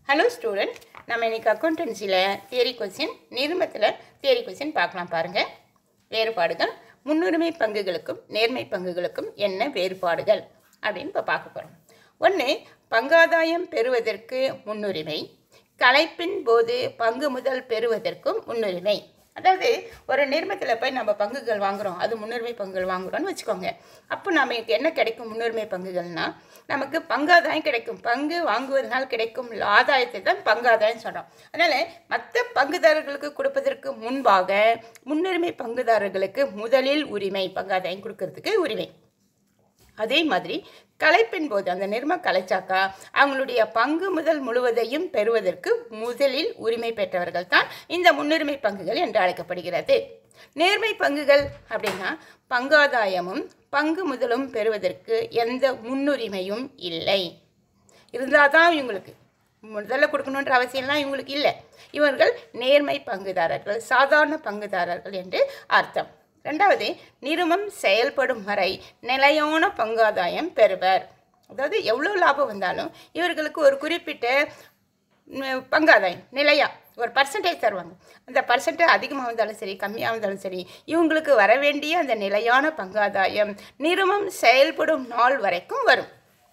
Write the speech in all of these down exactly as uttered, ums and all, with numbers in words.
Hello student, நம்ம இன்னைக்கு accountancyல theory question நிறுமத்துல theory question பார்க்கலாம் பாருங்க. வேறுபாடுகள் முன்னுரிமை பங்குகளுக்கும் நேர்மை பங்குகளுக்கும் என்ன வேறுபாடுகள் அப்படினு இப்ப பார்க்க போறோம். ஒன்று பங்காதாயம் பெறுவதற்கு முன்னுரிமை, கலைப்பின் போது பங்கு முதல் பெறுவதற்கும் முன்னுரிமை. அதாவது ஒரு நிறுவனத்தில் போய் நம்ம பங்குகள் வாங்குறோம், அது முன்னுரிமை பங்குகள் வாங்குறோம்னு வச்சுக்கோங்க. அப்போ நமக்கு என்ன கிடைக்கும்? முன்னுரிமை பங்குகள்னா நமக்கு பங்காதாயம் கிடைக்கும். பங்கு வாங்குவதனால் கிடைக்கும் ஆதாயத்தை தான் பங்காதாயம் சொல்கிறோம். அதனால் மற்ற பங்குதாரர்களுக்கு கொடுப்பதற்கு முன்பாக முன்னுரிமை பங்குதாரர்களுக்கு முதலில் உரிமை, பங்காதாயம் கொடுக்கறதுக்கு உரிமை. அதே மாதிரி கலைப்பின் போது அந்த நிறுவனம் கலைச்சாக்கா அவங்களுடைய பங்கு முதல் முழுவதையும் பெறுவதற்கு முதலில் உரிமை பெற்றவர்கள் தான் இந்த முன்னுரிமை பங்குகள் என்று அழைக்கப்படுகிறது. நேர்மை பங்குகள் அப்படின்னா பங்காதாயமும் பங்கு முதலும் பெறுவதற்கு எந்த முன்னுரிமையும் இல்லை. இருந்தால் தான் இவங்களுக்கு முதல்ல கொடுக்கணுன்ற அவசியம்லாம் இவங்களுக்கு இல்லை. இவர்கள் நேர்மை பங்குதாரர்கள், சாதாரண பங்குதாரர்கள் என்று அர்த்தம். ரெண்டாவது, நிறுவனம் செயல்படும் வரை நிலையான பங்காதாயம் பெறுவர். அதாவது எவ்வளோ லாபம் வந்தாலும் இவர்களுக்கு ஒரு குறிப்பிட்ட பங்காதாயம் நிலையா ஒரு பர்சன்டேஜ் தருவாங்க. அந்த பர்சன்டேஜ் அதிகமாக வந்தாலும் சரி கம்மியாக வந்தாலும் சரி இவங்களுக்கு வர வேண்டிய அந்த நிலையான பங்காதாயம் நிறுவனம் செயல்படும் நாள் வரைக்கும் வரும்.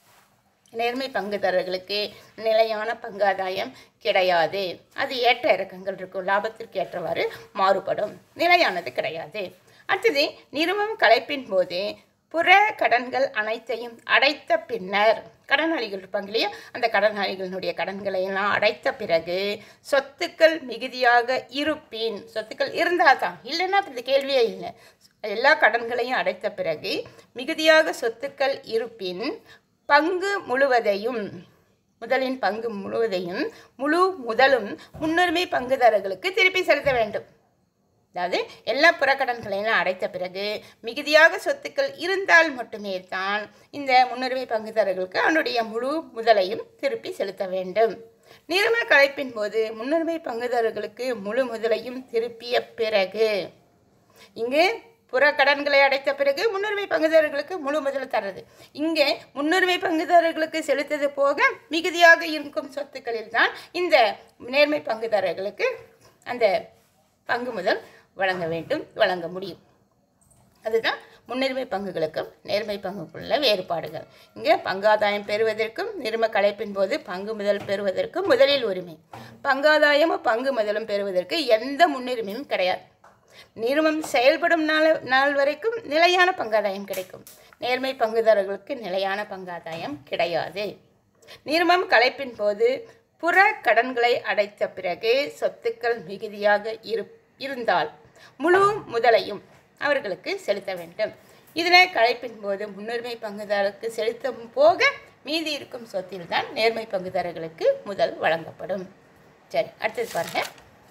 நேர்மை பங்குதாரர்களுக்கு நிலையான பங்காதாயம் கிடையாது. அது ஏற்ற இறக்கங்கள் இருக்கும், லாபத்திற்கு ஏற்றவாறு மாறுபடும், நிலையானது கிடையாது. அடுத்தது, நிறுவனம் கலைப்பின் போது புற கடன்கள் அனைத்தையும் அடைத்த பின்னர், கடனாளிகள் இருப்பாங்க இல்லையா, அந்த கடனாளிகளுடைய கடன்களை எல்லாம் அடைத்த பிறகு சொத்துக்கள் மிகுதியாக இருப்பின், சொத்துக்கள் இருந்தால் தான், இல்லைன்னா இந்த கேள்வியே இல்லை. எல்லா கடன்களையும் அடைத்த பிறகு மிகுதியாக சொத்துக்கள் இருப்பின் பங்கு முழுவதையும், முதலின் பங்கு முழுவதையும் முழு முதலும் முன்னுரிமை பங்குதாரர்களுக்கு திருப்பி செலுத்த வேண்டும். அதாவது எல்லா புறக்கடன்களையும் அடைத்த பிறகு மிகுதியாக சொத்துக்கள் இருந்தால் மட்டுமே தான் இந்த முன்னுரிமை பங்குதாரர்களுக்கு அவனுடைய முழு முதலையும் திருப்பி செலுத்த வேண்டும். நிறுவன கலைப்பின் போது முன்னுரிமை பங்குதாரர்களுக்கு முழு முதலையும் திருப்பிய பிறகு, இங்கு புற கடன்களை அடைத்த பிறகு முன்னுரிமை பங்குதாரர்களுக்கு முழு முதல் தர்றது. இங்கே முன்னுரிமை பங்குதாரர்களுக்கு செலுத்தது போக மிகுதியாக இருக்கும் சொத்துக்களில் தான் இந்த நேர்மை பங்குதாரர்களுக்கு அந்த பங்கு முதல் வழங்க வேண்டும், வழங்க முடியும். அதுதான் முன்னுரிமை பங்குகளுக்கும் நேர்மை பங்குக்குள்ள வேறுபாடுகள். இங்கே பங்காதாயம் பெறுவதற்கும் நிறுவன கலைப்பின் போது பங்கு முதல் பெறுவதற்கும் முதலில் உரிமை, பங்காதாயமும் பங்கு முதலும் பெறுவதற்கு எந்த முன்னுரிமையும் கிடையாது. நிறுவனம் செயல்படும் நாள் நாள் வரைக்கும் நிலையான பங்காதாயம் கிடைக்கும். நேர்மை பங்குதாரர்களுக்கு நிலையான பங்காதாயம் கிடையாது. நிறுவனம் கலைப்பின் போது புற கடன்களை அடைத்த பிறகு சொத்துக்கள் மிகுதியாக இரு இருந்தால் முழு முதலையும் அவர்களுக்கு செலுத்த வேண்டும். இதில் கலைப்பின் போது முன்னுரிமை பங்குதாரருக்கு செலுத்தும் போக மீதி இருக்கும் சொத்தில் தான் நேர்மை பங்குதாரர்களுக்கு முதல் வழங்கப்படும். சரி, அடுத்தது பாருங்க.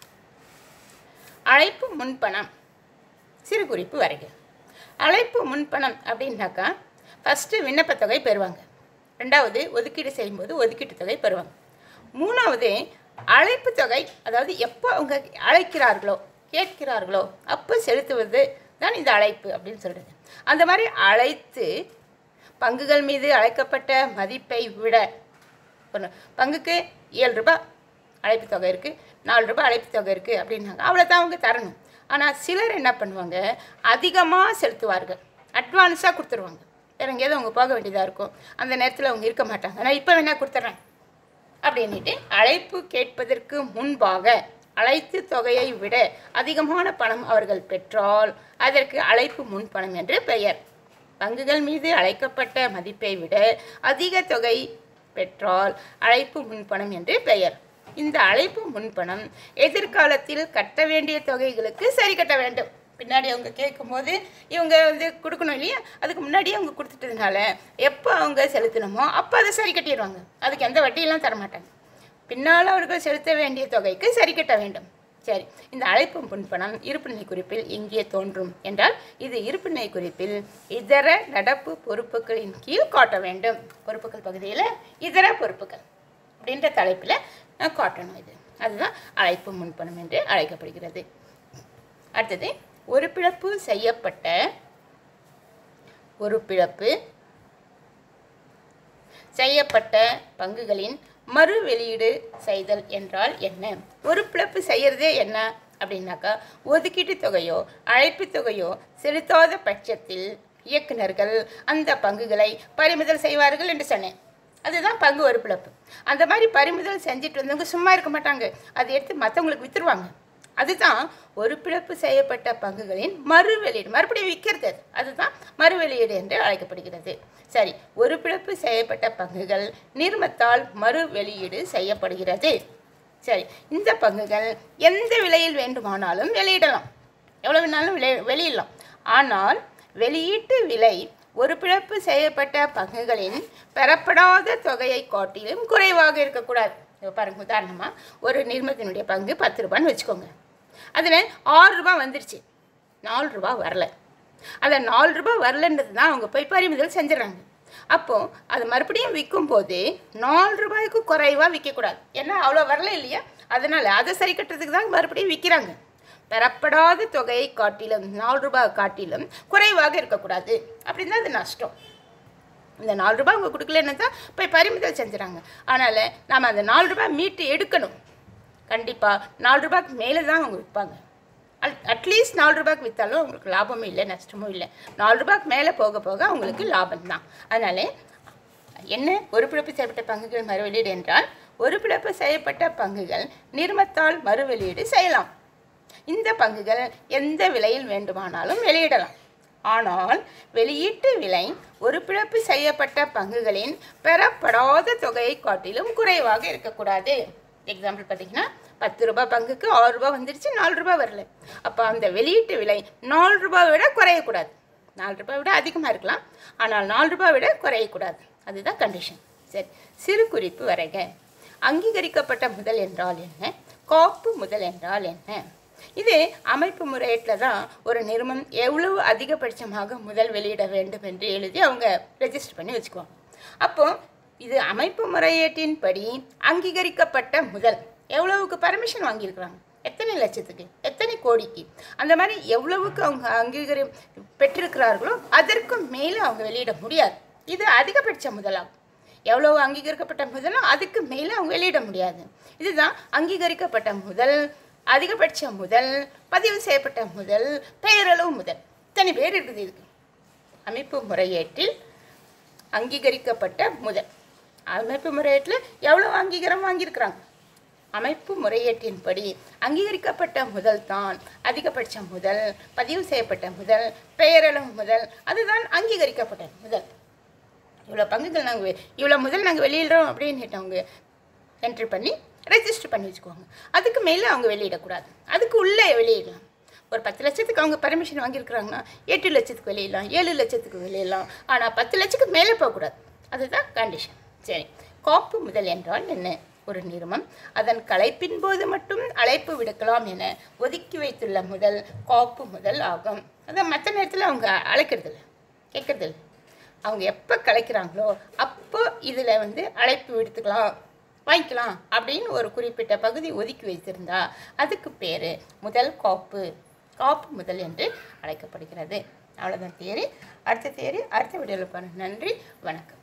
அழைப்பு முன்பணம் சிறு குறிப்பு வரைக. அழைப்பு முன்பணம் அப்படின்னாக்கா ஃபஸ்ட்டு விண்ணப்பத்தொகை பெறுவாங்க, ரெண்டாவது ஒதுக்கீடு செய்யும்போது ஒதுக்கீட்டு தொகை பெறுவாங்க, மூணாவது அழைப்பு தொகை, அதாவது எப்போ அவங்க அழைக்கிறார்களோ கேட்கிறார்களோ அப்போ செலுத்துவது தான் இந்த அழைப்பு அப்படின்னு சொல்கிறது. அந்த மாதிரி அழைத்து பங்குகள் மீது அழைக்கப்பட்ட மதிப்பை விட, பங்குக்கு ஏழு ரூபாய் அழைப்பு தொகை இருக்குது, நாலு ரூபாய் அழைப்பு தொகை இருக்குது அப்படின்னாங்க, அவ்வளோதான் அவங்க தரணும். ஆனால் சிலர் என்ன பண்ணுவாங்க, அதிகமாக செலுத்துவார்கள், அட்வான்ஸாக கொடுத்துருவாங்க. வேறு எங்கேயாவது அவங்க போக வேண்டியதாக இருக்கும், அந்த நேரத்தில் அவங்க இருக்க மாட்டாங்க, நான் இப்போ வேணால் கொடுத்துட்றேன் அப்படின்ட்டு அழைப்பு கேட்பதற்கு முன்பாக அழைத்து தொகையை விட அதிகமான பணம் அவர்கள் பெற்றால் அதற்கு அழைப்பு முன்பணம் என்று பெயர். பங்குகள் மீது அழைக்கப்பட்ட மதிப்பை விட அதிக தொகை பெற்றால் அழைப்பு முன்பணம் என்று பெயர். இந்த அழைப்பு முன்பணம் எதிர்காலத்தில் கட்ட வேண்டிய தொகைகளுக்கு சரி கட்ட வேண்டும். பின்னாடி அவங்க கேட்கும்போது இவங்க வந்து கொடுக்கணும் இல்லையா, அதுக்கு முன்னாடியே அவங்க கொடுத்துட்டதுனால எப்போ அவங்க செலுத்தணுமோ அப்போ அதை சரி கட்டிடுவாங்க. அதுக்கு எந்த வட்டியெல்லாம் தரமாட்டாங்க. பின்னால் அவர்கள் செலுத்த வேண்டிய தொகைக்கு சரி கட்ட வேண்டும். சரி, இந்த அழைப்பு முன்பணம் இருப்புநிலை குறிப்பில் இங்கே தோன்றும் என்றால் இது இருப்புநிலை குறிப்பில் இதர நடப்பு பொறுப்புகளின் கீழ் காட்ட வேண்டும். பொறுப்புகள் பகுதியில் இதர பொறுப்புகள் அப்படின்ற தலைப்பில் காட்டணும். இது அதுதான் அழைப்பு முன்பணம் என்று அழைக்கப்படுகிறது. அடுத்தது, ஒரு பிழப்பு செய்யப்பட்ட ஒரு பிழப்பு செய்யப்பட்ட பங்குகளின் மறு வெளியீடு செய்தல் என்றால் என்ன? ஒரு பிளப்பு செய்யறதே என்ன அப்படின்னாக்கா, ஒதுக்கீட்டு தொகையோ அழைப்பு தொகையோ செலுத்தாத பட்சத்தில் இயக்குநர்கள் அந்த பங்குகளை பறிமுதல் செய்வார்கள் என்று சொன்னேன். அதுதான் பங்கு ஒரு பிளப்பு. அந்த மாதிரி பறிமுதல் செஞ்சுட்டு வந்தவங்க சும்மா இருக்க மாட்டாங்க, அதை எடுத்து மற்றவங்களுக்கு விற்றுருவாங்க. அதுதான் ஒரு பிளப்பு செய்யப்பட்ட பங்குகளின் மறு வெளியீடு, மறுபடியும் விற்கிறது. அதுதான் மறு வெளியீடு என்று அழைக்கப்படுகிறது. சரி, ஒரு பிளப்பு செய்யப்பட்ட பங்குகள் நிறுமத்தால் மறு வெளியீடு செய்யப்படுகிறது. சரி, இந்த பங்குகள் எந்த விலையில் வேண்டுமானாலும் வெளியிடலாம், எவ்வளோ வேணாலும் விலை வெளியிடலாம். ஆனால் வெளியீட்டு விலை ஒரு பிளப்பு செய்யப்பட்ட பங்குகளின் பெறப்படாத தொகையை காட்டிலும் குறைவாக இருக்கக்கூடாது. பாருங்க, உதாரணமாக ஒரு நிறுவனத்தினுடைய பங்கு பத்து ரூபான்னு வச்சுக்கோங்க. அதில் ஆறு ரூபா வந்துருச்சு, நாலு ரூபா வரல. அதை நாலு ரூபா வரலன்றது தான் அவங்க போய் பறிமுதல் செஞ்சிடறாங்க. அப்போது அது மறுபடியும் விற்கும் போது நாலு ரூபாய்க்கு குறைவாக விற்கக்கூடாது, ஏன்னா அவ்வளோ வரல இல்லையா. அதனால் அதை சரி கட்டுறதுக்கு தான் மறுபடியும் விற்கிறாங்க. பெறப்படாத தொகையை காட்டிலும் நாலு ரூபாய் காட்டிலும் குறைவாக இருக்கக்கூடாது, அப்படின்னு தான் அது நஷ்டம். இந்த நாலு ரூபாய் அவங்க கொடுக்கலன்னு தான் போய் பறிமுதல் செஞ்சுறாங்க. அதனால் நாம் அந்த நாலு ரூபாய் மீட்டு எடுக்கணும். கண்டிப்பாக நாலு ரூபாய்க்கு மேலே தான் அவங்க விற்பாங்க. அட் அட்லீஸ்ட் நாலு ரூபாய்க்கு விற்றாலும் அவங்களுக்கு லாபமும் இல்லை நஷ்டமும் இல்லை. நாலு ரூபாய்க்கு மேலே போக போக அவங்களுக்கு லாபம் தான். அதனால் என்ன ஒரு பிளப்பு செய்யப்பட்ட பங்குகள் மறு வெளியீடு என்றால், ஒரு பிளப்பு செய்யப்பட்ட பங்குகள் நிறுமத்தால் மறு வெளியீடு செய்யலாம். இந்த பங்குகள் எந்த விலையில் வேண்டுமானாலும் வெளியிடலாம். ஆனால் வெளியீட்டு விலை ஒரு பிளப்பு செய்யப்பட்ட பங்குகளின் பெறப்படாத தொகையை காட்டிலும் குறைவாக இருக்கக்கூடாது. எக்ஸாம்பிள் பார்த்தீங்கன்னா, பத்து ரூபாய் பங்குக்கு ஆறு ரூபாய் வந்துருச்சு, நாலு ரூபாய் வரல. அப்போ அந்த வெளியீட்டு விலை நாலு ரூபாய் விட குறையக்கூடாது. நாலு ரூபாய் விட அதிகமாக இருக்கலாம், ஆனால் நாலு ரூபாய் விட குறையக்கூடாது. அதுதான் கண்டிஷன். சரி, சிறு குறிப்பு வரைக. அங்கீகரிக்கப்பட்ட முதல் என்றால் என்ன? காப்பு முதல் என்றால் என்ன? இது அமைப்பு முறையீட்டில் தான் ஒரு நிறுவனம் எவ்வளவு அதிகபட்சமாக முதல் வெளியிட வேண்டும் என்று எழுதி அவங்க ரெஜிஸ்டர் பண்ணி வச்சுக்குவாங்க. அப்போது இது அமைப்பு முறையீட்டின் படி அங்கீகரிக்கப்பட்ட முதல் எவ்வளவுக்கு பர்மிஷன் வாங்கியிருக்கிறாங்க, எத்தனை லட்சத்துக்கு, எத்தனை கோடிக்கு, அந்த மாதிரி எவ்வளவுக்கு அவங்க அங்கீகரி பெற்றிருக்கிறார்களோ அதற்கும் மேலே அவங்க வெளியிட முடியாது. இது அதிகபட்ச முதலாகும். எவ்வளவு அங்கீகரிக்கப்பட்ட முதலோ அதுக்கு மேலே அவங்க வெளியிட முடியாது. இதுதான் அங்கீகரிக்கப்பட்ட முதல், அதிகபட்ச முதல், பதிவு செய்யப்பட்ட முதல், பெயரளவு முதல். இத்தனை பேர் இருக்குது இதுக்கு. அமைப்பு முறையீட்டில் அங்கீகரிக்கப்பட்ட முதல். அமைப்பு முறையீட்டில் எவ்வளோ அங்கீகாரம் வாங்கியிருக்கிறாங்க? அமைப்பு முறையீட்டின்படி அங்கீகரிக்கப்பட்ட முதல் தான் அதிகபட்ச முதல், பதிவு செய்யப்பட்ட முதல், பெயரளவு முதல். அதுதான் அங்கீகரிக்கப்பட்ட முதல். இவ்வளோ பங்குகள் நாங்கள் இவ்வளோ முதல் நாங்கள் வெளியிடுறோம் அப்படின்னு அவங்க என்ட்ரி பண்ணி ரெஜிஸ்டர் பண்ணி வச்சுக்குவாங்க. அதுக்கு மேலே அவங்க வெளியிடக்கூடாது, அதுக்கு உள்ளே வெளியிடலாம். ஒரு பத்து லட்சத்துக்கு அவங்க பர்மிஷன் வாங்கியிருக்கிறாங்கன்னா எட்டு லட்சத்துக்கு வெளியிடலாம், ஏழு லட்சத்துக்கு வெளியிடலாம். ஆனால் பத்து லட்சத்துக்கு மேலே போகக்கூடாது. அதுதான் கண்டிஷன். சரி, காப்பு முதல் என்றால் என்ன? ஒரு நிறுவனம் அதன் கலைப்பின் போது மட்டும் அழைப்பு விடுக்கலாம் என ஒதுக்கி வைத்துள்ள முதல் காப்பு முதல் ஆகும். அதான் மற்ற நேரத்தில் அவங்க அழைக்கிறதில்ல, கேட்கறதில்ல. அவங்க எப்போ கலைக்கிறாங்களோ அப்போ இதில் வந்து அழைப்பு விடுத்துக்கலாம், வாங்கிக்கலாம் அப்படின்னு ஒரு குறிப்பிட்ட பகுதி ஒதுக்கி வைத்திருந்தா அதுக்கு பேர் முதல் காப்பு, காப்பு முதல் என்று அழைக்கப்படுகிறது. அவ்வளோதான் தியரி. அடுத்த தியரி அடுத்த வீடியோவில் பாருங்கள். நன்றி, வணக்கம்.